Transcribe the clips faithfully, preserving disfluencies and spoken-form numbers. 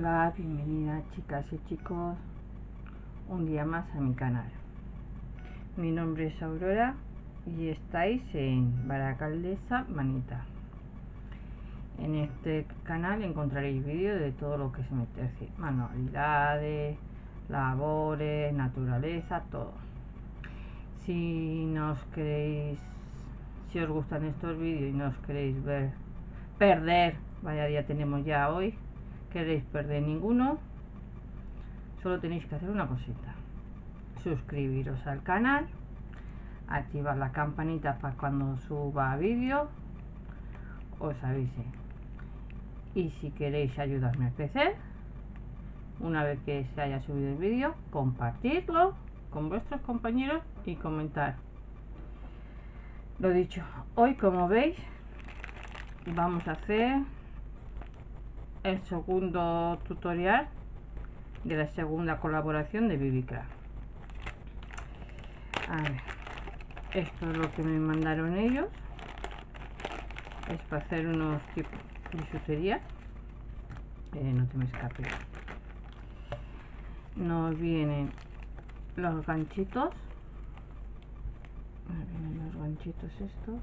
Hola, bienvenidas chicas y chicos un día más a mi canal. Mi nombre es Aurora y estáis en Baracaldesa Manita. En este canal encontraréis vídeos de todo lo que se me tercie, manualidades, labores, naturaleza, todo. Si nos queréis, si os gustan estos vídeos y nos queréis ver perder, vaya día tenemos ya hoy, queréis perder ninguno, solo tenéis que hacer una cosita: suscribiros al canal, activar la campanita para cuando suba vídeo os avise. Y si queréis ayudarme a crecer, una vez que se haya subido el vídeo, compartirlo con vuestros compañeros y comentar. Lo dicho, hoy, como veis, vamos a hacer el segundo tutorial de la segunda colaboración de Bibicraft. A ver, esto es lo que me mandaron ellos. Es para hacer unos tipos de bisutería. Eh, no te me escape. Nos vienen los ganchitos. Nos vienen los ganchitos estos.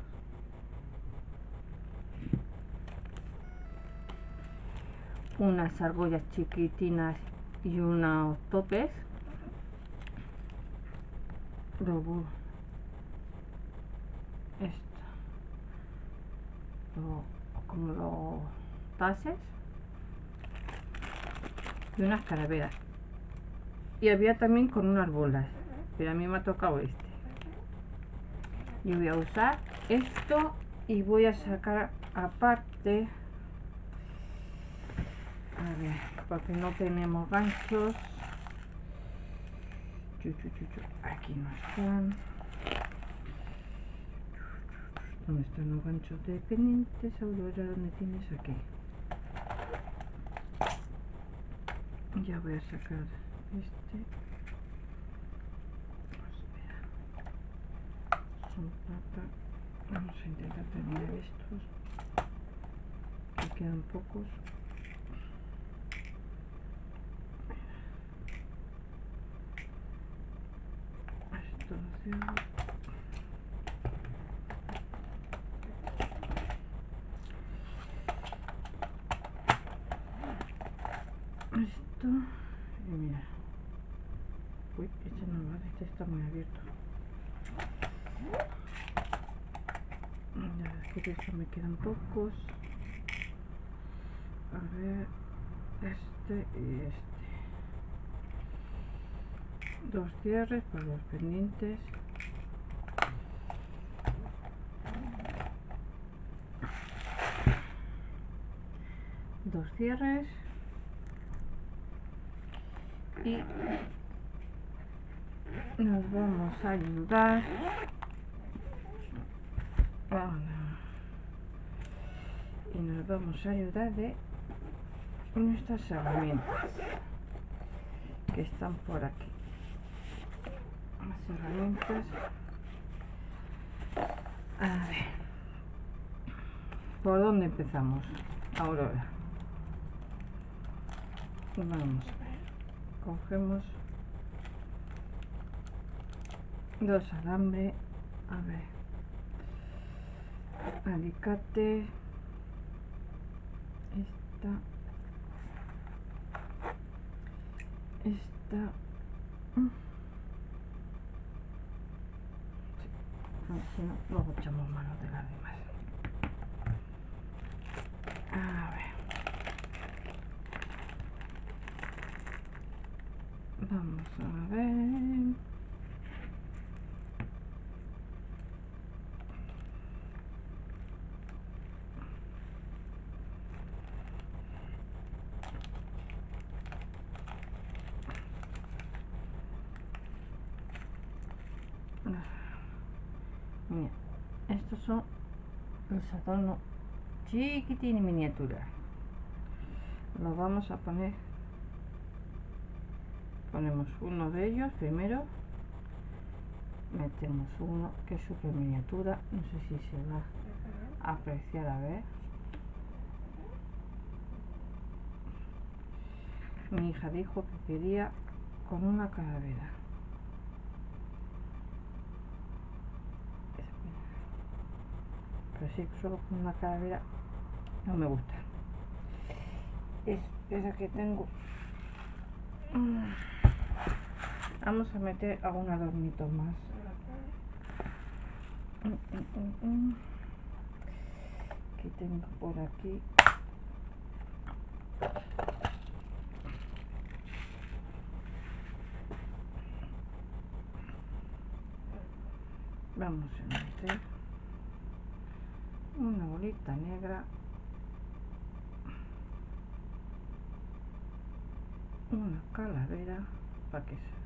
Unas argollas chiquitinas y unos topes. Luego esto, lo, como los tases y unas calaveras. Y había también con unas bolas, pero a mí me ha tocado este. Yo voy a usar esto y voy a sacar aparte, a ver, porque no tenemos ganchos. Aquí no están. ¿Dónde están los ganchos de pendientes? Aurora, ¿dónde tienes? Aquí. Ya voy a sacar este. Espera. Son plata. Vamos a intentar terminar estos, que quedan pocos. Esto lo cierro. Esto, y mira, uy, este no vale, este está muy abierto. Ya, es que de esto me quedan pocos. A ver, este y este. Dos cierres para los pendientes. Dos cierres. Y nos vamos a ayudar. Y nos vamos a ayudar de nuestras herramientas que están por aquí. Las herramientas. A ver, ¿por dónde empezamos, Aurora? Vamos a ver. Cogemos dos alambres. A ver, alicate. Esta. Esta. Si no, luego echamos mano de las demás. A ver. Vamos a ver. Mira, estos son los adornos chiquitín y miniatura. Los vamos a poner. Ponemos uno de ellos primero. Metemos uno que es súper miniatura. No sé si se va a apreciar, a ver. mi hija dijo que quería con una calavera. Pero sí, solo con una calavera no me gusta. Espera que tengo. Vamos a meter algún adornito más. Que tengo por aquí. Vamos a meter una bolita negra, una calavera para que se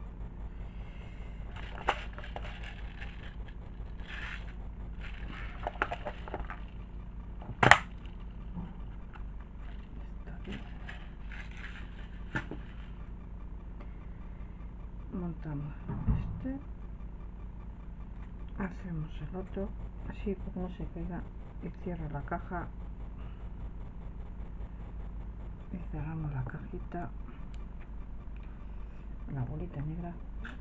montamos este, hacemos el otro así porque no se caiga y cierra la caja y cerramos la cajita, la bolita negra.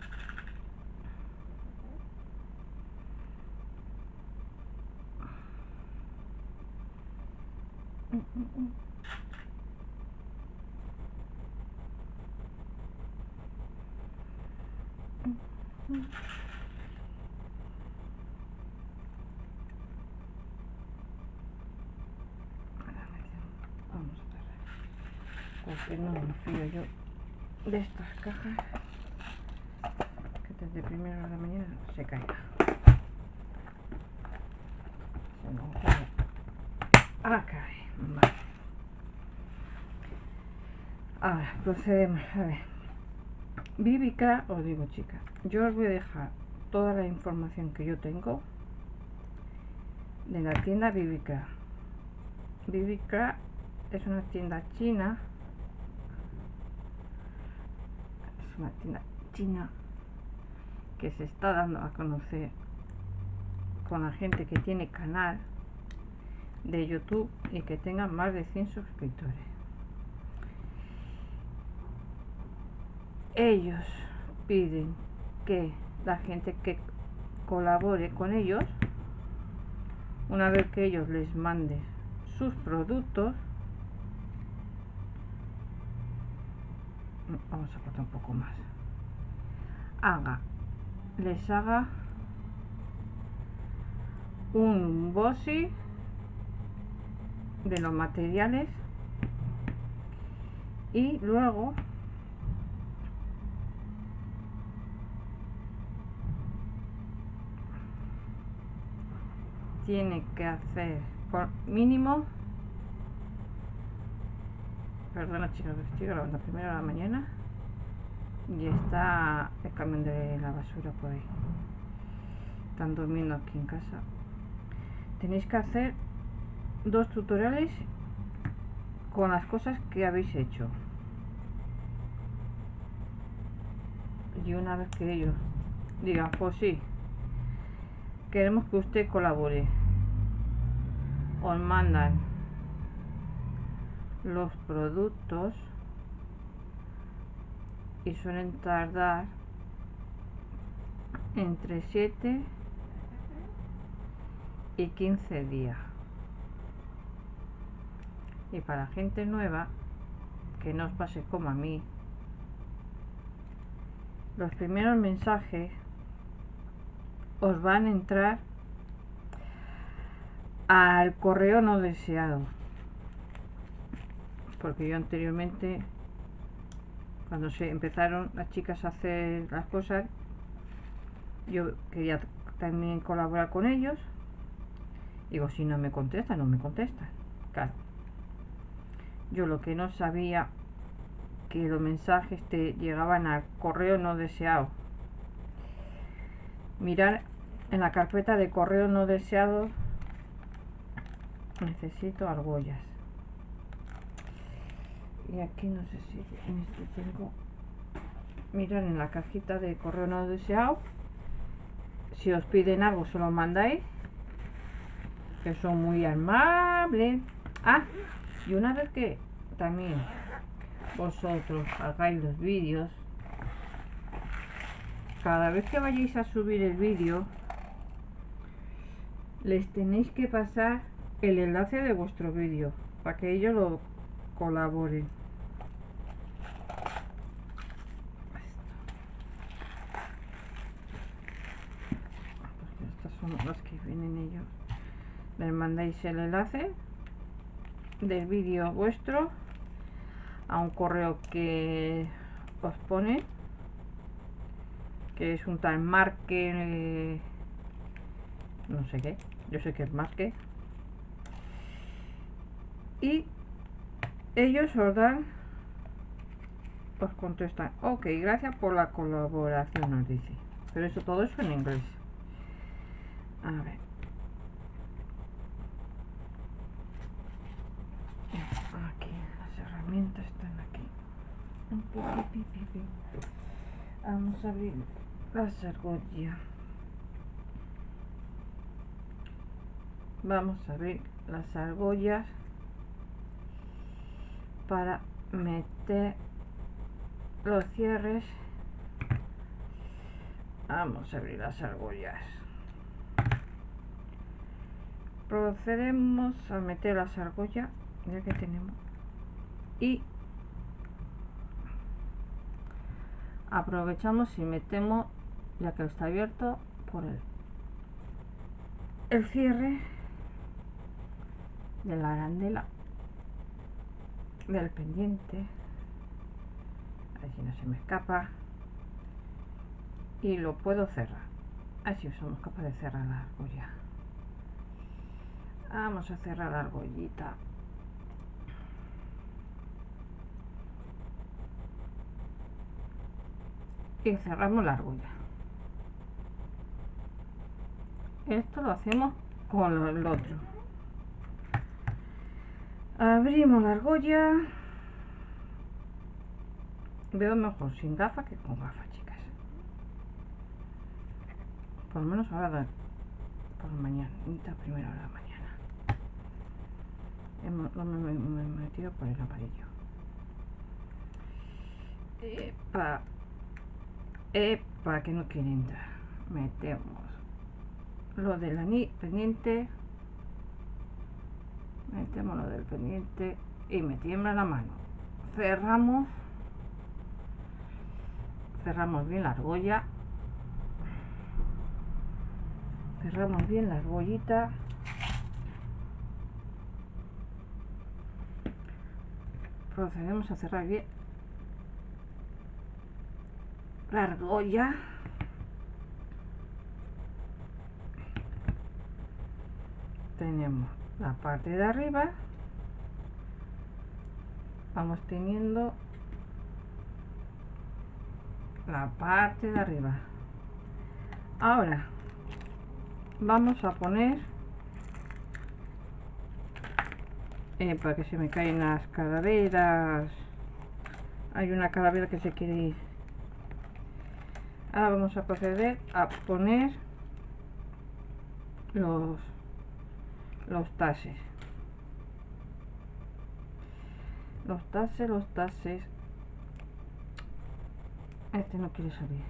Mm, mm, mm. Mm, mm. Vamos a cerrar porque no me fío yo de estas cajas que desde primera hora de la mañana se caiga. Se nos cae. Ah, cae. Vale. Ahora procedemos a ver. Vivica, os digo chicas, yo os voy a dejar toda la información que yo tengo de la tienda Vivica. Vivica es una tienda china, es una tienda china que se está dando a conocer con la gente que tiene canal de YouTube y que tenga más de cien suscriptores. Ellos piden que la gente que colabore con ellos, una vez que ellos les manden sus productos, vamos a cortar un poco más, haga, les haga un unboxing de los materiales y luego tiene que hacer por mínimo, perdona chicos, estoy grabando a primera hora de la mañana y está el camión de la basura por ahí, están durmiendo aquí en casa. Tenéis que hacer dos tutoriales con las cosas que habéis hecho y una vez que ellos digan pues sí, queremos que usted colabore, os mandan los productos y suelen tardar entre siete y quince días. Y para gente nueva, que no os pase como a mí, los primeros mensajes os van a entrar al correo no deseado, porque yo anteriormente, cuando se empezaron las chicas a hacer las cosas, yo quería también colaborar con ellos. Digo, si no me contestan, no me contestan. Claro, yo lo que no sabía, que los mensajes te llegaban al correo no deseado. Mirar en la carpeta de correo no deseado. Necesito argollas. Y aquí no sé si en este tengo. Mirar en la cajita de correo no deseado. Si os piden algo, se lo mandáis, que son muy amables. Ah, y una vez que también vosotros hagáis los vídeos, cada vez que vayáis a subir el vídeo, les tenéis que pasar el enlace de vuestro vídeo para que ellos lo colaboren. Estas son las que vienen ellos. Les mandáis el enlace del vídeo vuestro a un correo que os pone, que es un tal marque, eh, no sé qué, yo sé que es marque, y ellos os dan, os contestan, ok, gracias por la colaboración, nos dice, pero eso todo eso en inglés. A ver, aquí las herramientas están aquí. Vamos a abrir las argollas. Vamos a abrir las argollas para meter los cierres. Vamos a abrir las argollas. Procedemos a meter las argollas, ya que tenemos, y aprovechamos y metemos, ya que está abierto, por el, el cierre de la arandela del pendiente, así no se me escapa, y lo puedo cerrar. Así somos capaces de cerrar la argolla. Vamos a cerrar la argollita. Y cerramos la argolla. Esto lo hacemos con el otro. Abrimos la argolla. Veo mejor sin gafas que con gafas, chicas. Por lo menos ahora por la mañana, a primera hora de la mañana. Lo me he metido por el amarillo. Epa, epa, que no quiere entrar. Metemos lo del anillo pendiente, metemos lo del pendiente y me tiembla la mano. Cerramos, cerramos bien la argolla, cerramos bien la argollita. Procedemos a cerrar bien la argolla. Tenemos la parte de arriba, vamos teniendo la parte de arriba. Ahora vamos a poner, eh, para que se me caen las calaveras. Hay una calavera que se quiere ir. Ahora vamos a proceder a poner los los tases los tases los tases este no quiere salir.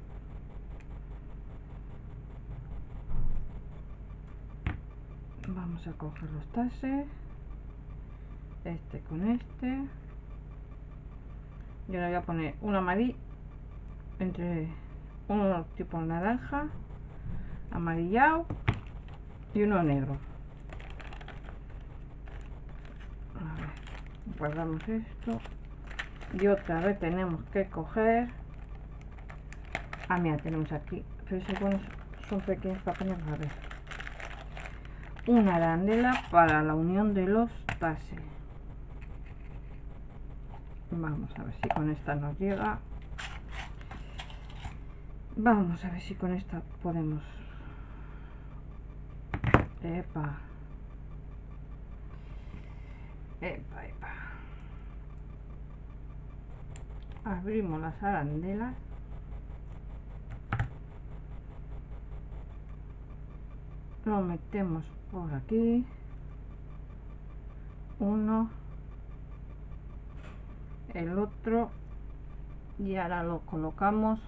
Vamos a coger los tases, este con este. Yo le voy a poner un amarillo, entre uno tipo naranja amarillado y uno negro. A ver, guardamos esto y otra vez tenemos que coger, ah mira, tenemos aquí, pero según son pequeños para ponerlos, a ver, una arandela para la unión de los tases. Vamos a ver si con esta nos llega. Vamos a ver si con esta podemos. Epa. Epa, epa. Abrimos las arandelas. Lo metemos por aquí. Uno. el otro y ahora lo colocamos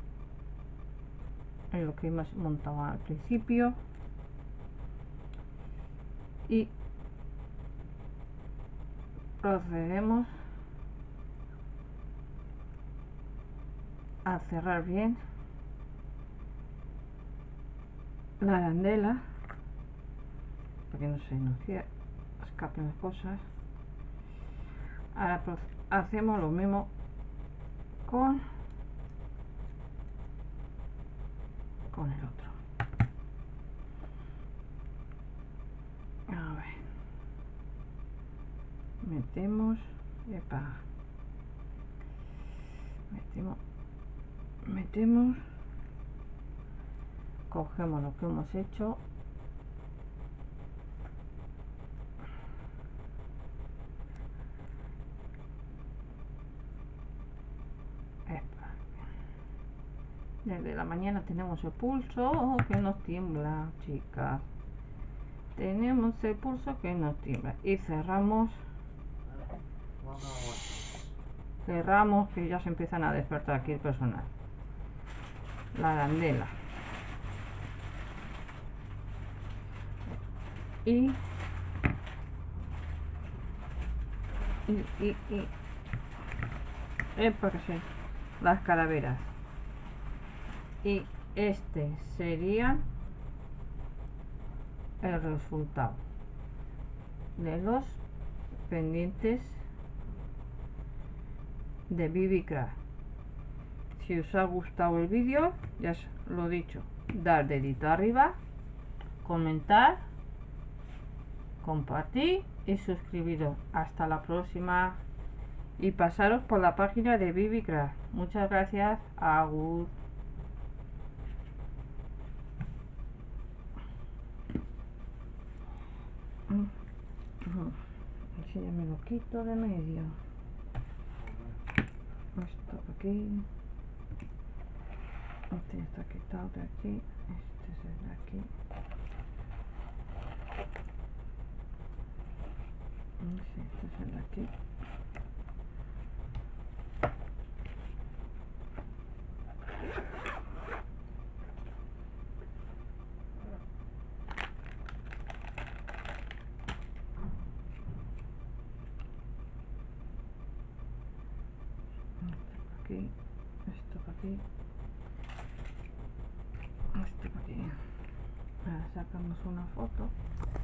en lo que hemos montado al principio y procedemos a cerrar bien la arandela para que no se nos escapen las cosas. Ahora hacemos lo mismo con con el otro. A ver, metemos, epa, metemos, metemos, cogemos lo que hemos hecho, epa. Desde la mañana tenemos el pulso que nos tiembla, chicas. Tenemos el pulso que nos tiembla y cerramos. Cerramos que ya se empiezan a despertar aquí el personal. La arandela. Y y y, y es porque sí, las calaveras. Y este sería el resultado de los pendientes de B B Craft. Si os ha gustado el vídeo, ya os lo he dicho, dar dedito arriba, comentar, compartir y suscribiros. Hasta la próxima y pasaros por la página de B B Craft. Muchas gracias. Agur. Así ya me lo quito de medio. Esto aquí. Este está quitado de aquí. Este es el de aquí. Sí, este es el de aquí. Aquí, esto para aquí, esto para aquí. Ahora sacamos una foto.